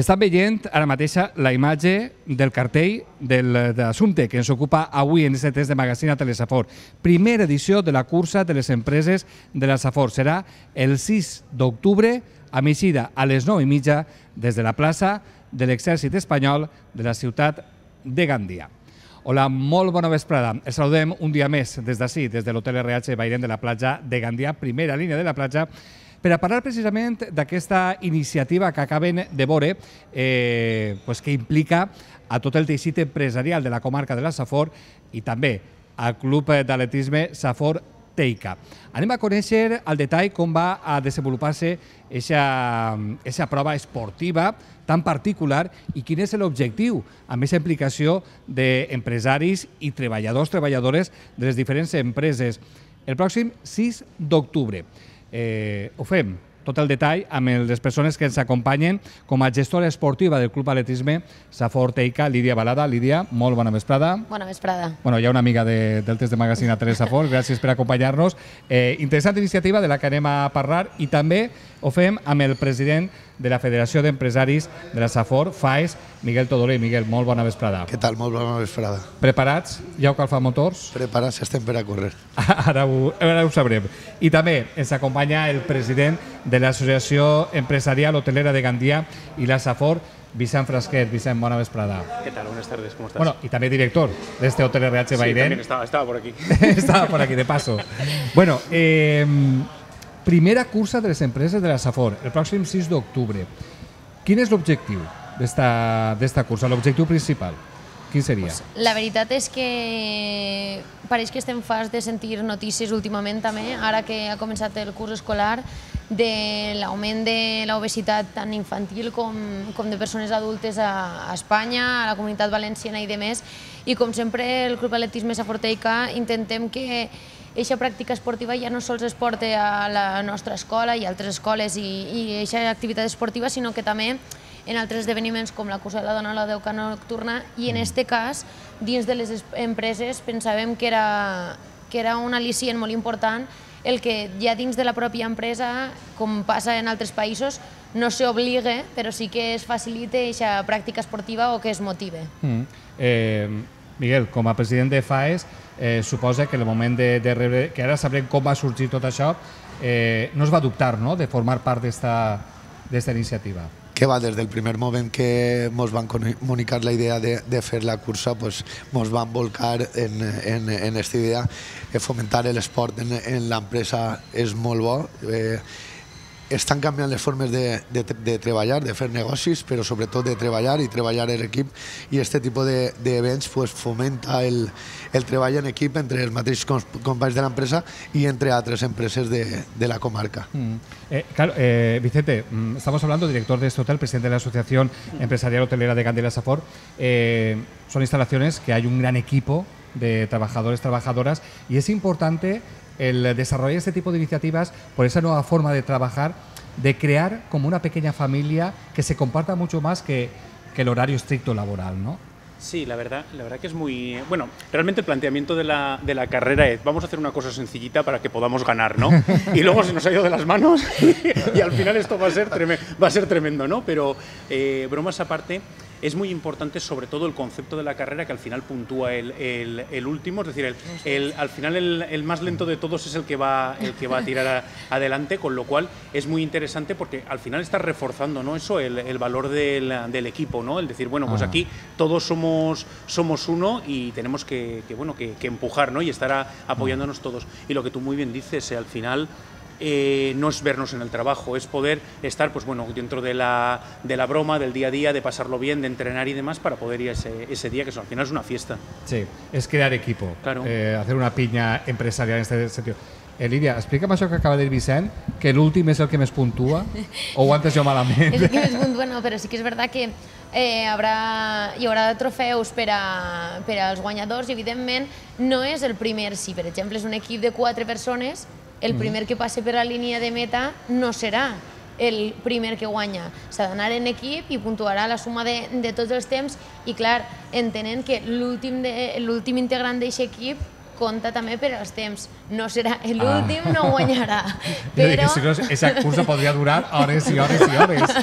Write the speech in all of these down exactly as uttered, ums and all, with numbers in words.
Estan veient ara mateixa la imatge del cartell de l'assumpte que ens ocupa avui en aquest test de Magazine a Telesafor. Primera edició de la cursa de les empreses de la Safor. Serà el sis d'octubre a migdia a les nou i mitja des de la plaça de l'Exèrcit Espanyol de la ciutat de Gandia. Hola, molt bona vesprada. Els saludem un dia més des d'ací, des de l'Hotel R H Bairén de la platja de Gandia, primera línia de la platja, per a parlar precisament d'aquesta iniciativa que acaben de veure, eh, pues que implica a tot el teixit empresarial de la comarca de la Safor i també al Club d'Atletisme Safor Teica. Anem a conèixer al detall com va a desenvolupar-se aquesta prova esportiva tan particular i quin és l'objectiu amb aquesta implicació d'empresaris i treballadors, treballadores de les diferents empreses. El pròxim sis d'octubre. Eh, ho fem tot el detall amb les persones que ens acompanyen com a gestora esportiva del Club Atletisme Safor Teica, Lídia Balada. Lídia, molt bona vesprada. Bona vesprada. Bueno, hi ha una amiga de, del test de Magazine a Telesafor, gràcies per acompanyar-nos. Eh, interessant iniciativa de la que anem a parlar i també ho fem amb el president de la Federació d'Empresaris de la Safor, FAES, Miguel Todolí. Miguel, molt bona vesprada. Què tal? Molt bona vesprada. Preparats? Ja heu calfat motors? Preparats, estem per a córrer. Ara ho, ara ho sabrem. I també ens acompanya el president de l'Associació Empresarial Hotelera de Gandia i la Safor, Vicent Frasquet. Vicent, bona vesprada. ¿Qué tal? Buenas tardes, ¿cómo estás? Bueno, y también director de este Hotel R H Bairén. Sí, también estaba, estaba por aquí. Estaba por aquí, de paso. Bueno, eh, primera cursa de les empreses de la Safor, el pròxim sis d'octubre. Quin és l'objectiu d'esta cursa, l'objectiu principal? Quin seria? Pues la veritat és que pareix que estem farts de sentir notícies últimament també, ara que ha començat el curs escolar, de l'augment de l'obesitat tant infantil com, com de persones adultes a, a Espanya, a la Comunitat Valenciana i demés. I com sempre el Club Atletisme Safor Teica intentem que aquesta pràctica esportiva ja no sols es porta a la nostra escola i a altres escoles i aquesta activitat esportiva, sinó que també en altres esdeveniments com la cursa de la dona o la deuca nocturna i en aquest cas, dins de les empreses, pensàvem que era, que era un al·licient molt important el que ja dins de la pròpia empresa, com passa en altres països, no s'obligue, però sí que es facilite aquesta pràctica esportiva o que es motive. Mm. Eh, Miguel, com a president de FAES, eh, suposa que en el moment de, de rebre, que ara sabrem com va sorgir tot això, eh, no es va dubtar, no?, de formar part d'esta iniciativa. Que va, des del primer moment que ens van comunicar la idea de, de fer la cursa, pues, ens van volcar en, en, en esta idea. Fomentar l'esport en, en l'empresa és molt bo. Eh, estan canviant les formes de, de, de treballar, de fer negocis, però sobretot de treballar i treballar en equip, i aquest tipus d'events pues, fomenta el, el treball en equip entre els mateixos companys de l'empresa i entre altres empreses de, de la comarca. Mm. Eh, claro, eh, Vicente, estamos hablando, director de este hotel, presidente de la Asociación Empresarial Hotelera de Gandia y la Safor. Eh, son instalaciones que hay un gran equipo de trabajadores, trabajadoras, y es importante el desarrollar este tipo de iniciativas por esa nueva forma de trabajar, de crear como una pequeña familia que se comparta mucho más que, que el horario estricto laboral, ¿no? Sí, la verdad, la verdad que es muy... Bueno, realmente el planteamiento de la, de la carrera es vamos a hacer una cosa sencillita para que podamos ganar, ¿no? Y luego se nos ha ido de las manos y, y al final esto va a ser, treme, va a ser tremendo, ¿no? Pero eh, bromas aparte, es muy importante sobre todo el concepto de la carrera que al final puntúa el, el, el último, es decir, el, el, al final el, el más lento de todos es el que va, el que va a tirar a, adelante, con lo cual es muy interesante porque al final está reforzando, ¿no?, eso, el, el valor del, del equipo, ¿no? El decir, bueno, pues ah. aquí todos somos, somos uno y tenemos que, que, bueno, que, que empujar, ¿no?, y estar a, apoyándonos todos. Y lo que tú muy bien dices, eh, al final... Eh, no es vernos en el trabajo, es poder estar pues, bueno, dentro de la, de la broma, del día a día, de pasarlo bien, de entrenar y demás para poder ir ese, ese día, que eso, al final es una fiesta. Sí, es crear equipo, claro. eh, hacer una piña empresarial en este sentido. Eh, Lídia, explica'm això que acaba de dir Vicent, que l'últim és el que més puntua, o ho ho antes jo malament? És el que més puntua, no, però sí que és veritat que eh, haurà, hi haurà trofeus per, a, per als guanyadors i evidentment no és el primer, si per exemple és un equip de quatre persones, el primer que passi per la línia de meta no serà el primer que guanya. S'ha d'anar en equip i puntuarà la suma de, de tots els temps i, clar, entenent que l'últim integrant d'aquest equip compta també per als temps. No serà l'últim, no guanyarà. Però... Si no, aquesta cursa podria durar hores i hores i hores.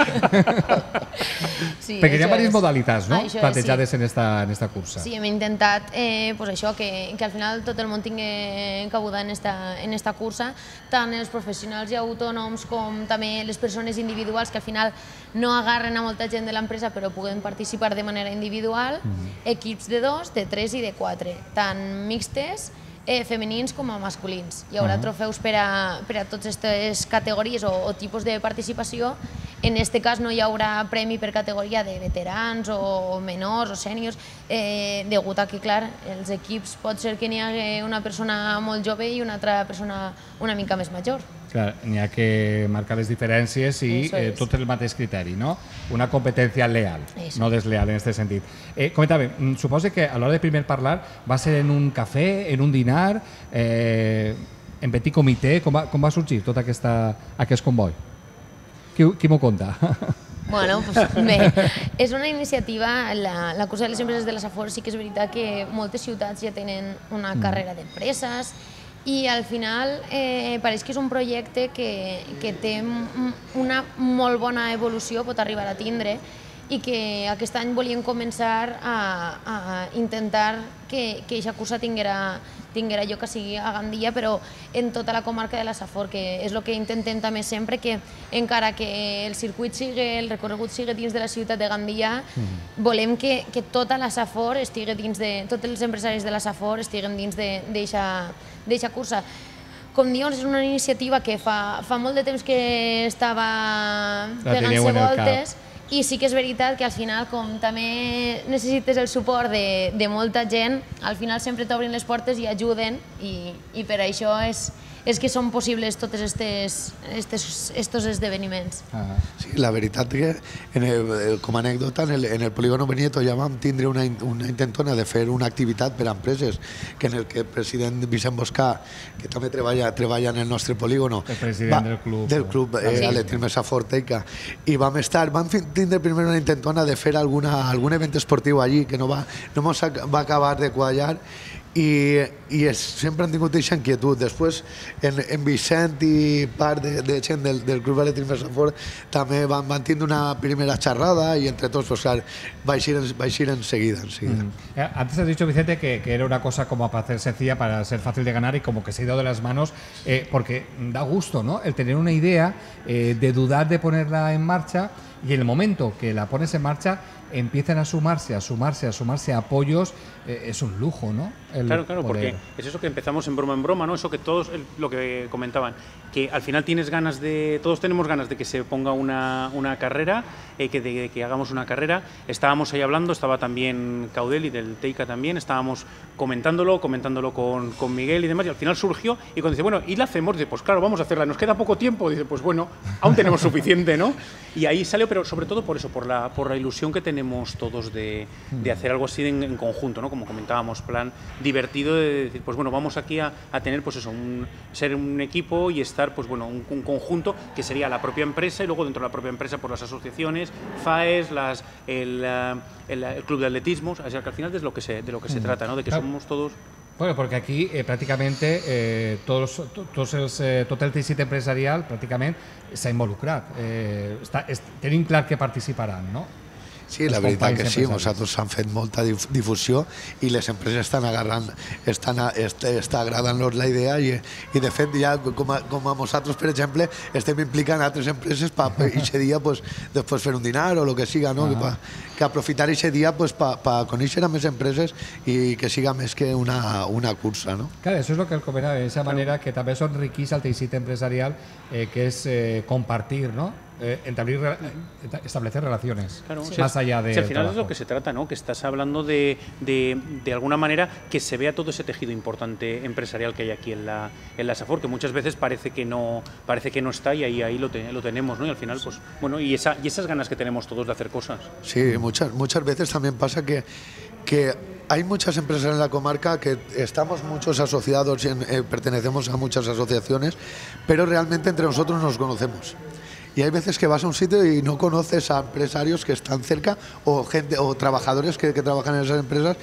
Sí, perquè hi ha diverses és. modalitats, no? Això és, Plantejades sí. en esta, en esta cursa. Sí, hem intentat eh, pues això, que, que al final tot el món tingui cabuda en esta, en esta cursa, tant els professionals i autònoms com també les persones individuals que al final no agarren a molta gent de l'empresa però puguen participar de manera individual, mm-hmm. equips de dos, de tres i de quatre, tant mixtes, eh, femenins com a masculins. Hi haurà uh -huh. trofeus per a, per a totes aquestes categories o, o tipus de participació. En aquest cas no hi haurà premi per categoria de veterans o menors o sèniors, eh, degut a que, clar, els equips pot ser que n'hi hagi una persona molt jove i una altra persona una mica més major. Clar, n'hi ha que marcar les diferències i eh, tot el mateix criteri, no? Una competència leal, Eso. no desleal en aquest sentit. Eh, comentava, suposo que a l'hora de primer parlar va ser en un cafè, en un dinar, eh, en petit comitè, com va, com va sorgir tot aquesta, aquest comboi? Qui, qui m'ho conta? Bueno, pues bé, és una iniciativa, la, la cursa de les empreses de la Safor sí que és veritat que moltes ciutats ja tenen una mm. carrera d'empreses i al final eh, pareix que és un projecte que, que té una molt bona evolució, pot arribar a tindre, i que aquest any volien començar a, a intentar que aquesta cursa tinguera, tinguera lloc que sigui a Gandia, però en tota la comarca de la Safor, que és el que intentem també sempre, que encara que el circuit sigui, el recorregut sigui dins de la ciutat de Gandia, mm. volem que, que tota la Safor estigui dins de, tots els empresaris de la Safor estiguen dins d'aquesta cursa. Com dius, és una iniciativa que fa, fa molt de temps que estava pegant-se voltes, i sí que és veritat que al final, com també necessites el suport de, de molta gent, al final sempre t'obrin les portes i ajuden, i, i per això és, és que són possibles tots aquests esdeveniments. Ah. Sí, la veritat que, en el, com a anècdota, en el, en el polígono Benieto ja vam tindre una, una intentona de fer una activitat per a empreses, que en el que el president Vicent Boscà, que també treballa, treballa en el nostre polígono, el president va, del club, del club eh, sí. Atletisme Safor Teica, i vam estar, vam tindre primer una intentona de fer alguna, algun event esportiu allí, que no va, no mos va acabar de quallar, i, i és, sempre han tingut aquesta inquietud. Després en, en Vicent i part de, de gent del, del Club Atletisme Safor també van, van tindre una primera xerrada i entre tots pues, clar, va eixir, va eixir enseguida. enseguida. Mm. Eh, antes has dicho, Vicente, que, que era una cosa como para hacer sencilla, para ser fácil de ganar y como que se ha ido de las manos, eh, porque da gusto, ¿no? El tener una idea, eh, de dudar de ponerla en marcha, y en el momento que la pones en marcha empiezan a sumarse, a sumarse, a sumarse apoyos, eh, es un lujo, ¿no? El claro, claro, poder. Porque es eso que empezamos en broma en broma, ¿no? Eso que todos, el, lo que comentaban, que al final tienes ganas de, todos tenemos ganas de que se ponga una, una carrera, eh, que de, de que hagamos una carrera. Estábamos ahí hablando, estaba también Caudel y del Teica también, estábamos comentándolo, comentándolo con, con Miguel y demás, y al final surgió, y cuando dice, bueno, ¿y la hacemos? Dice, pues claro, vamos a hacerla, nos queda poco tiempo, dice, pues bueno, aún tenemos suficiente, ¿no? Y ahí salió, pero sobre todo por eso, por la, por la ilusión que tenemos todos de, de hacer algo así en, en conjunto, ¿no? Como comentábamos, plan divertido de decir, pues bueno, vamos aquí a, a tener, pues eso, un, ser un equipo y estar, pues bueno, un, un conjunto que sería la propia empresa y luego dentro de la propia empresa, por las asociaciones, FAES, las, el, el, el club de atletismo, o sea, que al final es de lo que se, de lo que se trata, ¿no? De que claro. somos todos... Bueno, porque aquí eh, pràcticamente eh, tots, tots els, eh, tot el teixit empresarial pràcticament s'ha involucrat. Eh, està, és, tenim clar que participaran, no? Sí, la veritat que sí, nosaltres han fet molta difusió i les empreses estan agarrant, estan, est, està agradant-los la idea i, i de fet ja com a, com a nosaltres, per exemple, estem implicant altres empreses per aquest dia pues, després fer un dinar o el que siga, no? Ah. que, pa, que aprofitar aquest dia pues, per pa conèixer a més empreses i que siga més que una, una cursa. No? Claro, eso es lo que él comentaba, de esa manera que també són riquís al teixit empresarial, eh, que es eh, compartir, ¿no? Eh, establecer, establecer relaciones claro, más o sea, allá de si al final trabajo. Es lo que se trata, ¿no? Que estás hablando de, de, de alguna manera que se vea todo ese tejido importante empresarial que hay aquí en la, en la Safor, que muchas veces parece que no, parece que no está y ahí, ahí lo, te, lo tenemos, ¿no? Y al final, pues, bueno, y, esa, y esas ganas que tenemos todos de hacer cosas. Sí, muchas, muchas veces también pasa que, que hay muchas empresas en la comarca que estamos muchos asociados, en, eh, pertenecemos a muchas asociaciones, pero realmente entre nosotros nos conocemos. Y hay veces que vas a un sitio y no conoces a empresarios que están cerca o gente o trabajadores que, que trabajan en esas empresas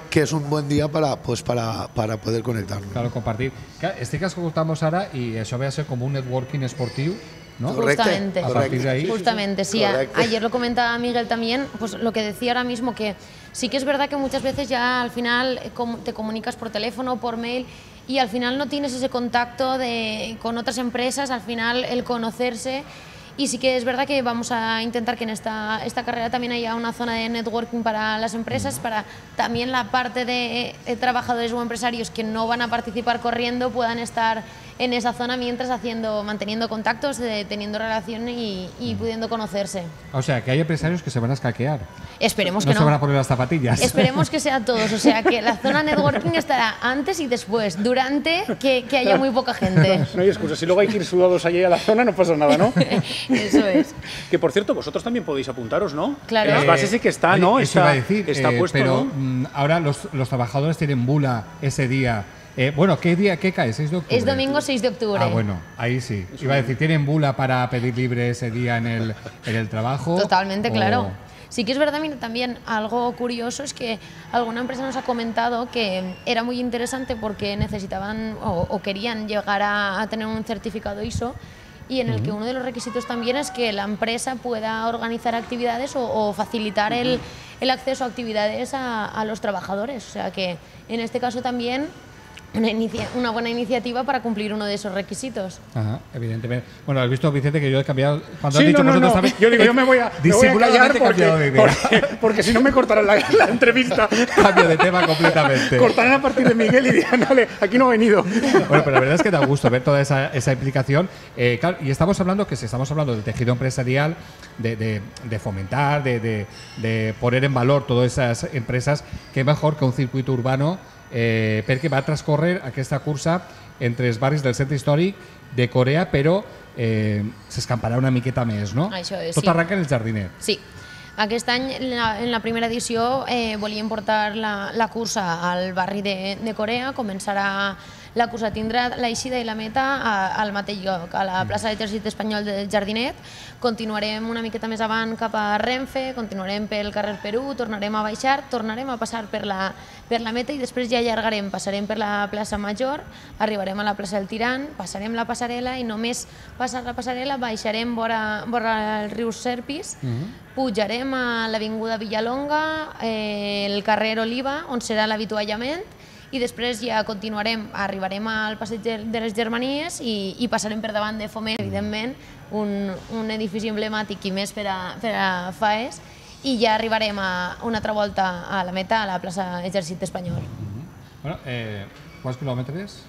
que és un bon dia para, pues, para, para poder conectar-nos. Claro, compartir. Clar, estic escoltant-vos ara i això ve a ser com un networking esportiu, ¿no? Correcte. Justamente. A partir de ahí. Justamente, sí. A- Correcto. Ayer lo comentaba Miguel también, pues lo que decía ahora mismo, que sí que es verdad que muchas veces ya al final eh, com- te comunicas por teléfono, por mail, y al final no tienes ese contacto de, con otras empresas, al final el conocerse. Y sí que es verdad que vamos a intentar que en esta, esta carrera también haya una zona de networking para las empresas, para también la parte de eh, trabajadores o empresarios que no van a participar corriendo puedan estar en esa zona mientras haciendo, manteniendo contactos, eh, teniendo relación y, y pudiendo conocerse. O sea, que hay empresarios que se van a escaquear. Esperemos No que se van a no. poner las zapatillas. Esperemos que sea todos, o sea, que la zona networking estará antes y después, durante, que, que haya muy poca gente. No hay excusa. Si luego hay que ir sudados allí a la zona, no pasa nada, ¿no? Eso es. Que por cierto, vosotros también podéis apuntaros, ¿no? Claro. En las bases sí que está, Oye, ¿no? eso Está, iba a decir, está eh, puesto, pero ¿no? mm, ahora los, los trabajadores tienen bula ese día. Eh, bueno, ¿qué día qué cae? ¿seis de octubre? Es domingo seis de octubre. Ah, bueno, ahí sí. Iba a decir, ¿tienen bula para pedir libre ese día en el, en el trabajo? Totalmente, O- claro. Sí que es verdad, mira, también algo curioso es que alguna empresa nos ha comentado que era muy interesante porque necesitaban o, o querían llegar a, a tener un certificado I S O, y en el que uno de los requisitos también es que la empresa pueda organizar actividades o, o facilitar el, el acceso a actividades a, a los trabajadores. O sea que en este caso también una, inicia- una buena iniciativa para cumplir uno de esos requisitos. Ajá, evidentemente. Bueno, has visto, Vicente, que yo he cambiado. Cuando Sí, has dicho no, no, vosotros no. sabéis, Yo digo, he yo me voy a, me voy a callar disimuladamente he cambiado de porque, idea. porque, porque si no me cortarán la, la entrevista. Cambio de tema completamente. Cortarán a partir de Miguel y dirán, dale, aquí no ha venido. Bueno, pero la verdad es que da gusto ver toda esa, esa implicación. Eh, claro, y estamos hablando que si estamos hablando del tejido empresarial, de, de, de fomentar, de, de, de poner en valor todas esas empresas, qué mejor que un circuito urbano eh, perquè va transcorrer aquesta cursa entre els barris del centre històric de Corea, però eh, s'escamparà una miqueta més, no? Això és, Tot sí. arranca en el jardiner. Sí. Aquest any, en la, en la primera edició, eh, volíem portar la, la cursa al barri de, de Corea. Començarà la cursa, tindrà l'eixida i la meta a, al mateix lloc, a la plaça d'Exèrcit Espanyol del Jardinet. Continuarem una miqueta més avant cap a Renfe, continuarem pel carrer Perú, tornarem a baixar, tornarem a passar per la, per la meta i després ja allargarem, passarem per la plaça Major, arribarem a la plaça del Tirant, passarem la passarel·la i només passar la passarel·la baixarem vora, vora el riu Serpis, pujarem a l'avinguda Villalonga, eh, el carrer Oliva, on serà l'avituallament, i després ja continuarem, arribarem al passeig de de les Germanies i, i passarem per davant de Foment, evidentment, un, un edifici emblemàtic i més per a, per a Faes, i ja arribarem a una altra volta a la meta, a la plaça Exèrcit Espanyol. Bueno, eh, quants quilòmetres?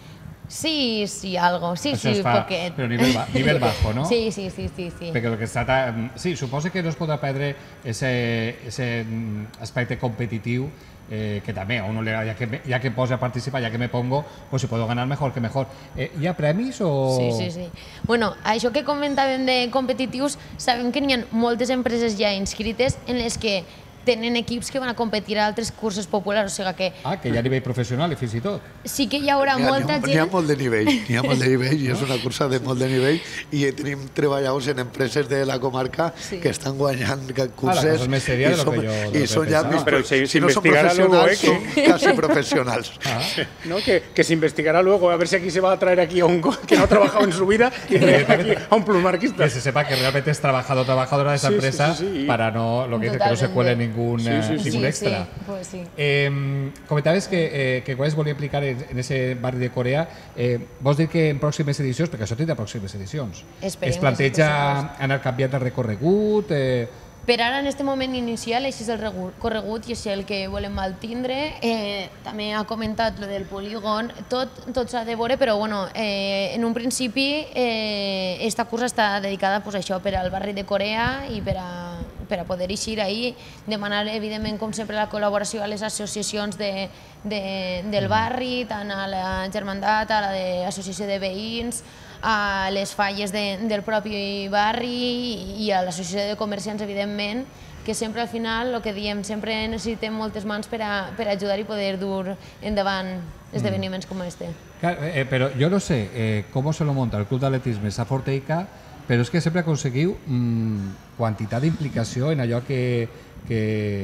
Sí, sí, algo, sí, Això sí, es fa, poquet. però nivell, ba nivell bajo, no? Sí, sí, sí, sí, sí. Perquè el que es trata... Sí, suposo que no es podrà perdre ese, ese mm, aspecte competitiu eh, que també a uno le ya que, me, ya que pose a participar, ya que me pongo, pues si puedo ganar mejor que mejor. Eh, ¿Hi ha premis o...? Sí, sí, sí. Bueno, això que comentàvem de competitius, sabem que n'hi ha moltes empreses ja inscrites en les que tenen equips que van a competir a altres curses populars, o sigui que Ah, que hi ha nivell professional i fins i tot. sí que hi haurà N'hi ha- molta n'hi ha gent... molt de nivell, n'hi ha molt de nivell i és una cursa de molt de nivell i tenim treballadors en empreses de la comarca Sí. que estan guanyant Ah, la curses cosa és més seria i de lo som, que jo- de lo i que són ja pensava. més, Però se- si no són s'investigarà luego, professionals, eh, són quasi professionals. Ah, ¿No? Que, que se investigará luego a ver si aquí se va a traer aquí a un co- que no ha trabajado en su vida y traer aquí a un plumarquista. que se sepa que realmente es trabajador o trabajadora de esa Sí, sí, empresa sí, sí. para no, lo que dice, que no se cuele Totalmente. ningún, Sí, eh, sí, sí. ningún extra. Sí, pues sí. Eh, comentabas que, eh, que quan es volia implicar en, en ese barri de Corea. Eh, vols dir que en pròximes edicions, perquè això tindrà pròximes edicions, Esperem es que planteja sí, anar canviant de recorregut? Eh, Per ara, en aquest moment inicial, així és el regu- corregut i és el que volem mantindre. Eh, també ha comentat lo del polígon, tot, tot s'ha de veure, però bueno, eh, en un principi eh, esta cursa està dedicada pues, a això, per al barri de Corea i per a, per a poder eixir ahir, demanar evidentment com sempre la col·laboració a les associacions de, de, del barri, tant a la Germandat, a la de Associació de Veïns, a les falles de, del propi barri i a l'associació de comerciants, evidentment, que sempre al final, el que diem, sempre necessitem moltes mans per a, per a ajudar i poder dur endavant esdeveniments com este. Claro, eh, pero yo no sé eh, cómo se lo monta el Club d'Atletisme Saforteica, però és que sempre aconseguiu mm, quantitat d'implicació en allò que, que,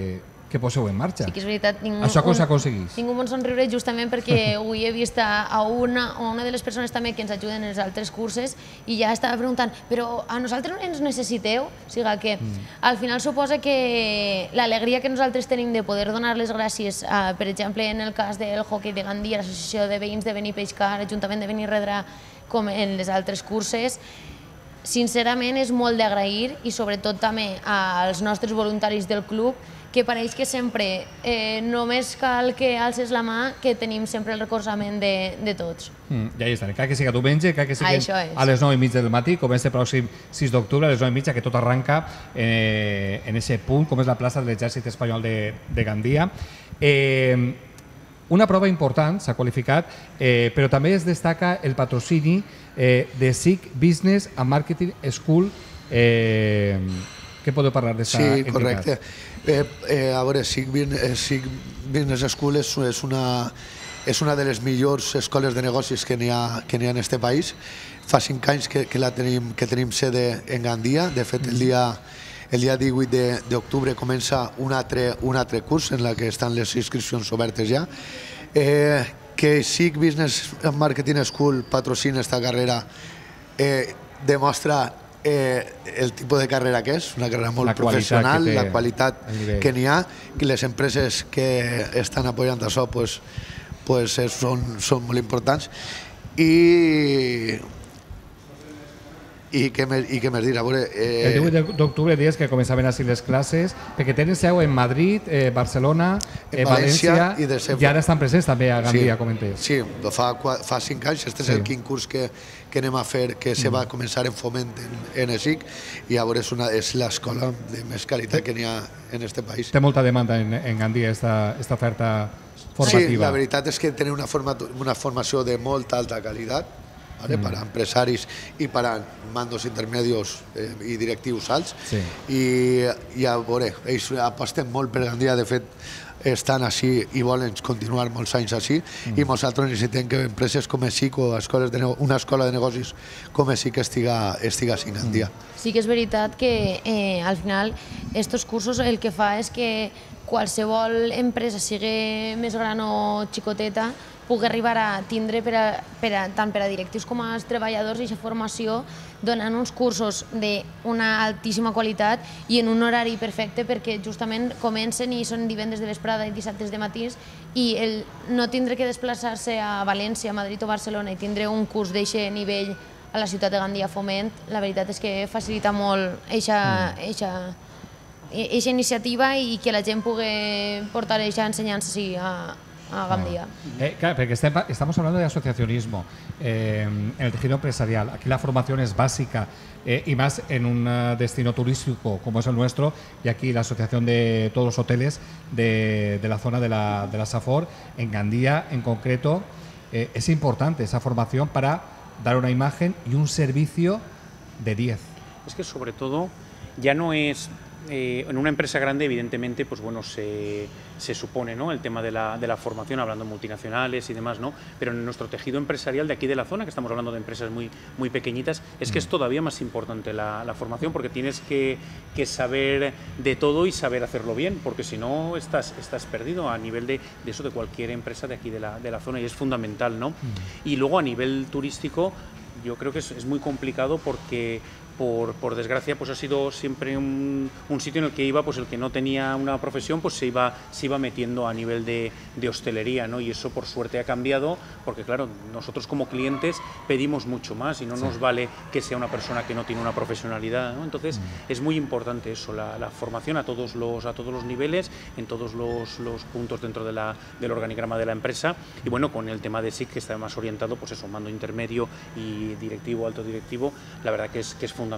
que poseu en marxa. Sí que és veritat. Tinc Això com un- s'aconsegueix? Tinc un bon somriure justament perquè avui he vist a a una, a una de les persones també que ens ajuden en els altres cursos i ja estava preguntant, però a nosaltres ens necessiteu? O sigui que al final suposa que l'alegria que nosaltres tenim de poder donar les gràcies, a, per exemple, en el cas del hoquei de Gandia, l'Associació de Veïns de Benipeixcar, l'Ajuntament de Benirredrà, com en les altres curses, sincerament és molt d'agrair i sobretot també als nostres voluntaris del club, que pareix que sempre eh, només cal que alces la mà, que tenim sempre el recolzament de, de tots. Mm, ja hi estan. Cal que siga diumenge, cal que sigui Això és. a les nou i mitja del matí, com este pròxim sis d'octubre, a les nou i mitja, que tot arranca eh, en aquest punt, com és la plaça de l'Exèrcit Espanyol de, de Gandia. Eh, una prova important, s'ha qualificat, eh, però també es destaca el patrocini eh, de S I C Business and Marketing School. Eh, què podeu parlar d'aquesta Sí, entitat? correcte. Eh, eh, a veure, S I C Bin- eh, S I C Business School és, és, una, és una de les millors escoles de negocis que n'hi ha, que n'hi ha en este país. Fa cinc anys que, que, la tenim, que tenim sede en Gandia. De fet, el dia, el dia divuit d'octubre comença un altre, un altre curs en la que estan les inscripcions obertes ja. Eh, que S I C Business and Marketing School patrocina esta carrera eh, demostra eh, el tipus de carrera que és, una carrera molt La qualitat professional, que té, la qualitat el nivell. que n'hi ha, i les empreses que estan apoyant això pues, pues, eh, són, són molt importants. I, i què més, i què més dir? A veure, eh, El divuit d'octubre dies que començaven així les classes, perquè tenen seu en Madrid, eh, Barcelona, En eh, València València, i de sempre. i ara estan presents també a Gandia, com entes. Sí, fa, qua- fa cinc anys, este és Sí. el quin curs que, que anem a fer, que se va començar en foment en, en E S I C, i a veure, és, una, és l'escola de més qualitat que n'hi ha en este país. Té molta demanda en, en Gandia esta, esta oferta formativa. Sí, la veritat és que tenen una, forma, una formació de molta alta qualitat, ¿vale? Mm. Para empresaris i para mandos intermedios eh, i directius alts. Sí. I, i a veure, ells aposten molt per Gandia, de fet estan així i volen continuar molts anys així, mm. i nosaltres necessitem que empreses com E S I C o escoles de nego- una escola de negocis com E S I C estiga, estiga així en Gandia. Sí que és veritat que eh, al final estos cursos el que fa és que qualsevol empresa, sigui més gran o xicoteta, pugui arribar a tindre per a, per a, tant per a directius com als treballadors aquesta formació donant uns cursos d'una altíssima qualitat i en un horari perfecte, perquè justament comencen i són divendres de vesprada i dissabtes de matins, i el no tindre que desplaçar-se a València, Madrid o Barcelona i tindre un curs d'aquest nivell a la ciutat de Gandia Foment, la veritat és que facilita molt aquesta eixa iniciativa i que la gent pugui portar aquesta ensenyança sí, a, a Gandia. Eh, claro, porque este- estamos hablando de asociacionismo eh, en el tejido empresarial. Aquí la formación es básica eh, y más en un eh, destino turístico como es el nuestro, y aquí la asociación de todos los hoteles de, de la zona de la, de la Safor, en Gandía en concreto, eh, es importante esa formación para dar una imagen y un servicio de diez. Es que sobre todo ya no es eh, en una empresa grande, evidentemente, pues bueno, se, se supone, ¿no?, el tema de la, de la formación, hablando de multinacionales y demás, ¿no? Pero en nuestro tejido empresarial de aquí de la zona, que estamos hablando de empresas muy, muy pequeñitas, es que es todavía más importante la, la formación, porque tienes que, que saber de todo y saber hacerlo bien, porque si no estás, estás perdido a nivel de, de eso, de cualquier empresa de aquí de la, de la zona, y es fundamental, ¿no? Y luego a nivel turístico, yo creo que es, es muy complicado porque por, por desgracia pues ha sido siempre un, un sitio en el que iba, pues el que no tenía una profesión pues se iba, se iba metiendo a nivel de, de hostelería, ¿no? Y eso por suerte ha cambiado, porque claro, nosotros como clientes pedimos mucho más y no nos vale que sea una persona que no tiene una profesionalidad, ¿no? Entonces mm. es muy importante eso, la, la formación a todos los, a todos los niveles, en todos los, los puntos dentro de la, del organigrama de la empresa, y bueno, con el tema de S I C, que está más orientado, pues eso, mando intermedio y directivo, alto directivo, la verdad que es, que es fundamental.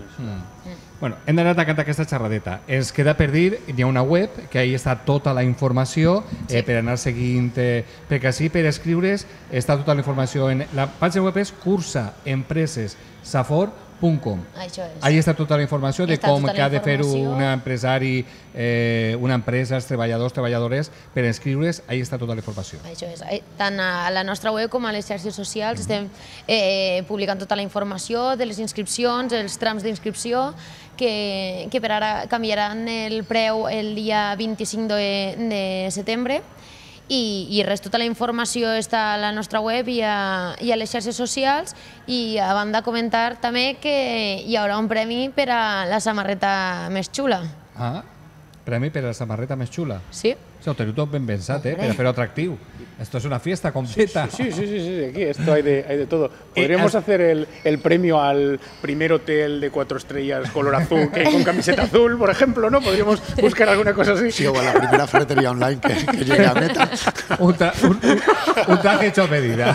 Mm. Bueno, hem d'anar tacant aquesta xerradeta. Ens queda per dir, hi ha una web, que ahí està tota la informació eh, per anar seguint, eh, perquè així per escriure's està tota la informació. En la pàgina web és cursa empreses safor punt com. Això és. Ahí està tota la informació de Està com tota la que ha de fer informació. un empresari, eh, una empresa, els treballadors, treballadores, per inscriure's, ahí està tota la informació. Això és. Eh, Tant a la nostra web com a les xarxes socials estem eh, publicant tota la informació de les inscripcions, els trams d'inscripció, que, que per ara canviaran el preu el dia vint-i-cinc de, de setembre. I, i res, tota la informació està a la nostra web i a, i a les xarxes socials, i a banda comentar també que hi haurà un premi per a la samarreta més xula. Ah, premi per a la samarreta més xula. Sí? Això ho teniu tot ben pensat, eh? Per a fer-ho atractiu. Esto es una fiesta completa. Sí, sí, sí, sí, aquí esto hay de, hay de todo. Podríamos Eh, hacer el, el premio al primer hotel de cuatro estrellas color azul que con camiseta azul, por ejemplo, ¿no? Podríamos buscar alguna cosa así. Sí, o a la primera ferretería online que, que llegue a meta. Un, tra un, un traje hecho a medida.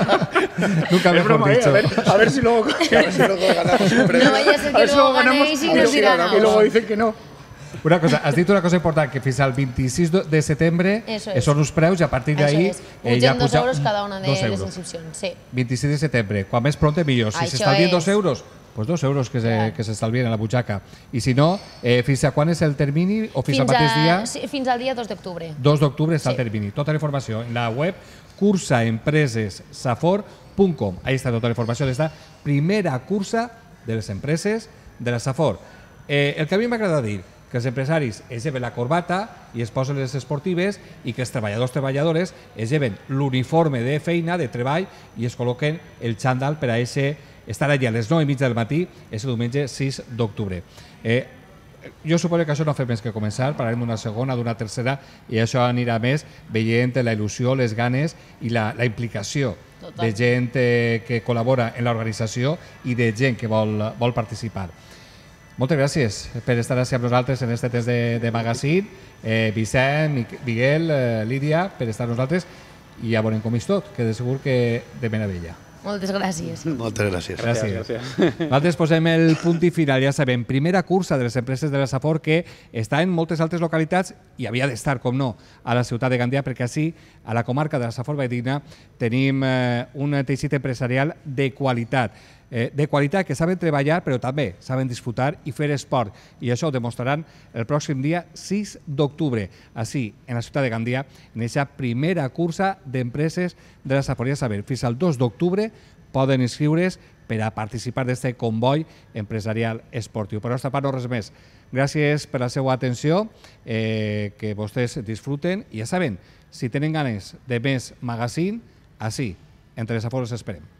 Nunca Es mejor broma, ¿eh? dicho. A ver, a ver si luego, A ver si luego ganamos un premio. No vaya a ser a ver que si luego luego ganamos ganéis y y nos luego- dirán y algo. luego dicen que no. Una cosa, has dit una cosa important, que fins al vint-i-sis de setembre Eso eh, es. són uns preus i a partir d'ahí Això és. Pugen dos euros cada una de dos les euros. inscripcions. Sí. vint-i-sis de setembre, quan més pronte millor. Si Això s'estalvien és. dos euros, pues dos euros que se- Clar. que s'estalvien a la butxaca. I si no, eh, fins a quan és el termini o fins, al mateix a- dia? sí, fins al dia dos d'octubre. dos d'octubre està Sí. el termini. Tota la informació en la web cursa empreses safor punt com. Ahí està tota la informació d'esta primera cursa de les empreses de la Safor. Eh, el que a mi m'agrada dir, que els empresaris es lleven la corbata i es posen les esportives, i que els treballadors treballadores es lleven l'uniforme de feina, de treball, i es col·loquen el xandall per a ese, estar allà a les nou i mitja del matí, ese diumenge sis d'octubre. Eh, jo suposo que això no ha fet més que començar, parlarem d'una segona, d'una tercera, i això anirà més veient la il·lusió, les ganes i la, la implicació Total. de gent eh, que col·labora en l'organització i de gent que vol, vol participar. Moltes gràcies per estar així amb nosaltres en aquest temps de, de magazine. Eh, Vicent, Mic- Miguel, eh, Lídia, per estar amb nosaltres, i ja veurem com és tot, que de segur que de meravella. Moltes gràcies. Moltes gràcies. Gràcies. Gràcies. Nosaltres posem el punt i final, ja sabem, primera cursa de les empreses de la Safor que està en moltes altres localitats i havia d'estar, com no, a la ciutat de Gandia, perquè així, a la comarca de la Safor Valldigna, tenim eh, un teixit empresarial de qualitat. Eh, de qualitat, que saben treballar, però també saben disfrutar i fer esport. I això ho demostraran el pròxim dia sis d'octubre, així, en la ciutat de Gandia, en aquesta primera cursa d'empreses de la Safor. Ja saben, fins al dos d'octubre poden inscriure's per a participar d'aquest comboi empresarial esportiu. Per la nostra part, no res més. Gràcies per la seva atenció, eh, que vostès disfruten, i ja saben, si tenen ganes de més magazine, així, entre les Safor us esperem.